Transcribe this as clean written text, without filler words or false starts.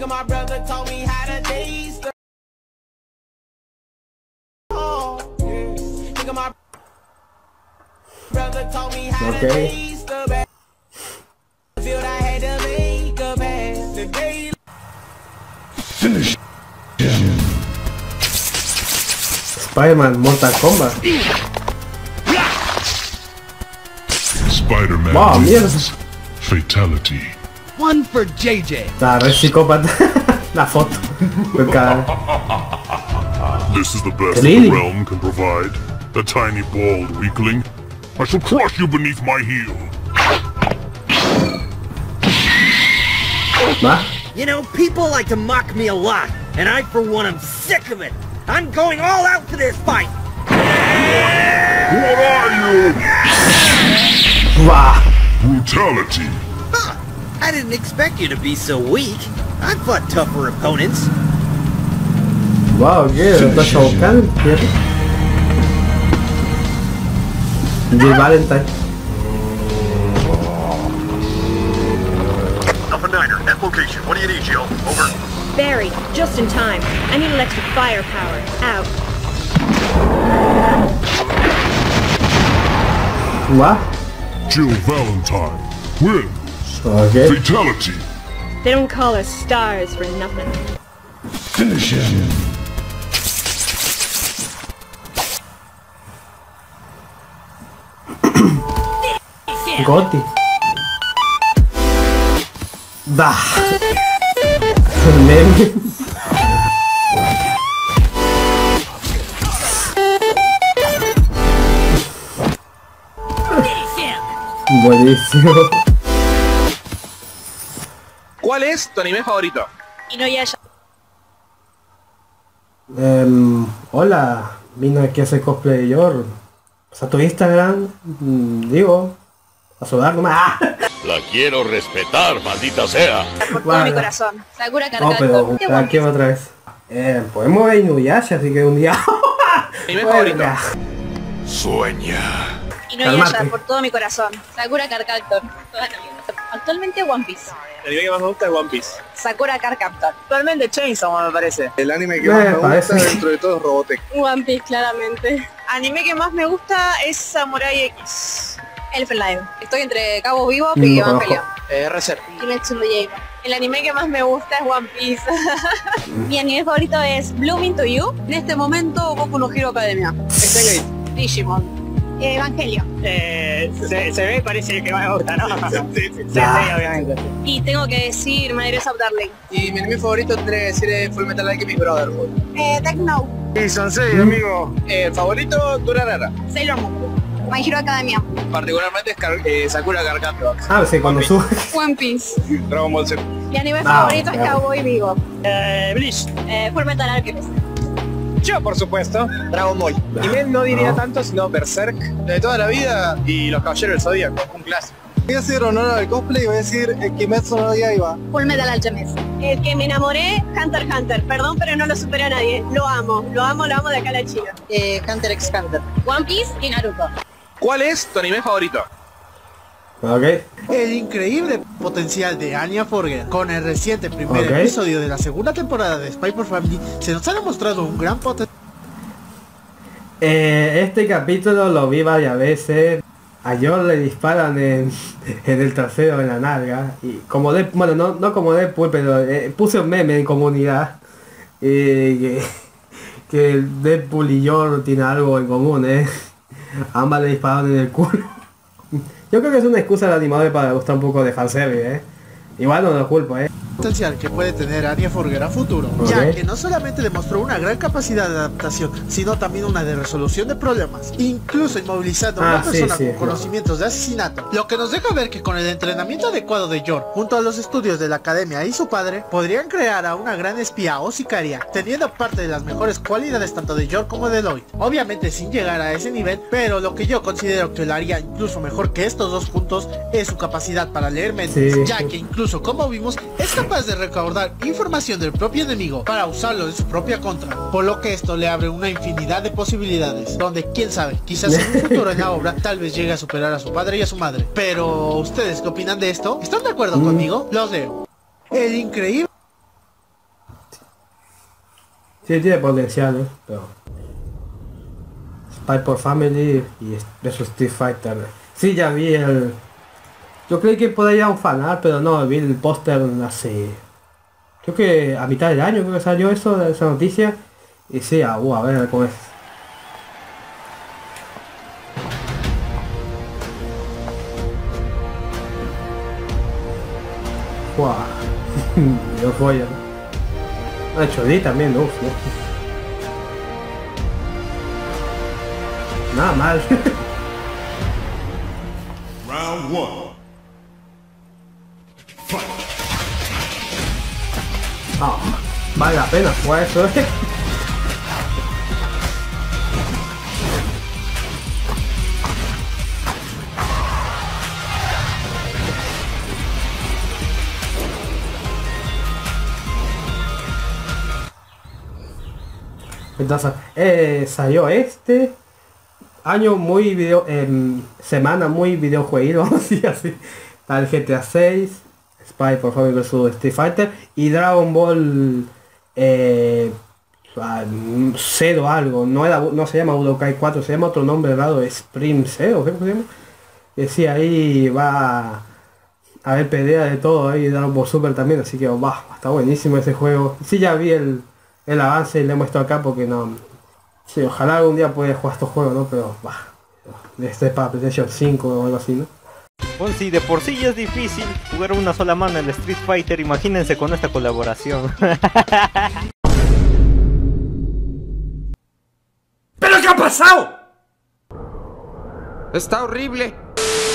my brother taught me how to taste the Nigga, my brother taught me how to taste the bad. Feel I had to make a bad today. Finish. Spider-Man Mortal Kombat. Spider-Man wins. Fatality. One for JJ. La red psicópata. La foto. This is the best the realm can provide. A tiny bald weakling. I shall crush you beneath my heel. You know, people like to mock me a lot, and I for one am sick of it. I'm going all out for this fight. What are you? Brutality. Huh. I didn't expect you to be so weak. I've fought tougher opponents. Wow, yeah, está chocando, ¿cierto? Jill Valentine. Alpha Niner, at location. What do you need, Jill? Over. Barry, just in time. I need electric firepower. Out. What? Jill Valentine wins. Okay. Fatality. They don't call us stars for nothing. Finish him. Gotti. Da. Meme. Buenísimo. ¿Cuál es tu anime favorito? Inuyasha. Hola, vino aquí a hacer cosplay de Yor. Pues a tu Instagram, digo, a sudar nomás. La quiero respetar, maldita sea. Por todo mi corazón. Sakura No, pero aquí otra vez. Podemos ver Inuyasha, así que un día. ¿Anime favorito? Sueña. Inuyasha, por todo mi corazón. Sakura Card Captor. Actualmente One Piece. El anime que más me gusta es One Piece. Sakura Card Captor. Actualmente Chainsaw me parece. El anime que más me gusta dentro de todo es Robotech. One Piece, claramente. Anime que más me gusta es Samurai X. Elfen Live. Estoy entre Cabo Vivo y Evangelion. Reset. Kimetsu no Yaiba. El anime que más me gusta es One Piece. Mi anime favorito es Blooming to You. En este momento Boku no Hero Academia. Digimon. Evangelion. Se ve, parece el que más me gusta, ¿no? Sí, obviamente. Y tengo que decir My Dress Up Darling. Y mi anime favorito tendría que decir es Full Metal Alchemist Brotherhood. Death Note. Y son 6, amigo. El favorito, Durarara. Sailor Moon. My Hero Academia. Particularmente es Sakura Card Captor. Ah, sí, cuando sube. One Piece. Dragon Ball Z. Mi anime favorito es Cowboy Vivo. Bleach. Full Metal Alchemist. Yo, por supuesto, Dragon Ball. Anime no diría tanto, sino Berserk. De toda la vida y Los Caballeros del Zodíaco, un clásico. Voy a hacer honor al cosplay y voy a decir Kimetsu no Yaiba. Full Metal Alchemist. El que me enamoré, Hunter x Hunter. Perdón, pero no lo superé a nadie. Lo amo de acá a la China. Hunter x Hunter. One Piece y Naruto. ¿Cuál es tu anime favorito? Ok. El increíble potencial de Anya Forger con el reciente primer episodio de la segunda temporada de Spy x Family se nos ha demostrado un gran potencial. Este capítulo lo vi varias veces. A Yor le disparan en el trasero, en la nalga. Y como bueno, no como Deadpool, pero puse un meme en comunidad. Que Deadpool y Yor tienen algo en común, Ambas le dispararon en el culo. Yo creo que es una excusa del animador para gustar un poco de fanservice, Igual no lo culpo, Potencial que puede tener Anya Forger a futuro, ya que no solamente demostró una gran capacidad de adaptación, sino también una de resolución de problemas, incluso inmovilizando a una persona con conocimientos de asesinato, lo que nos deja ver que con el entrenamiento adecuado de Yor, junto a los estudios de la academia y su padre, podrían crear a una gran espía o sicaria, teniendo parte de las mejores cualidades tanto de Yor como de Lloyd, obviamente sin llegar a ese nivel, pero lo que yo considero que lo haría incluso mejor que estos dos juntos es su capacidad para leer mentes, ya que incluso como vimos, es capaz de recaudar información del propio enemigo para usarlo en su propia contra, por lo que esto le abre una infinidad de posibilidades, donde quién sabe, quizás en un futuro en la obra tal vez llegue a superar a su padre y a su madre. Pero ¿ustedes qué opinan de esto? ¿Están de acuerdo conmigo? Los leo. El increíble Sí, tiene potencial, pero... Spy por Family y versus Street Fighter. Sí, ya vi el... Yo creí que podía ir a un fanart, pero no, vi el póster hace... Creo que a mitad del año creo que salió eso, esa noticia. Y sí, a ver cómo es. Wow. Yo joya. Ah, Chun-Li también, uff, ¿no? Nada mal. Round 1. Oh, vale la pena jugar eso, Entonces, salió este año muy semana muy videojueguil, vamos a decir así. Está el GTA 6, Spy por favor vs Street Fighter y Dragon Ball 0 algo, no se llama Budokai 4, se llama otro nombre raro, Spring 0, ¿qué se llama? Y sí, ahí va a haber pelea de todo ahí, Dragon Ball Super también, así que está buenísimo ese juego. Sí, ya vi el avance y le muestro acá porque no... Sí, ojalá algún día pueda jugar estos juegos, ¿no? Pero, este es para PlayStation 5 o algo así, ¿no? Bueno, si de por sí ya es difícil jugar una sola mano en el Street Fighter, imagínense con esta colaboración. ¿Pero qué ha pasado? Está horrible.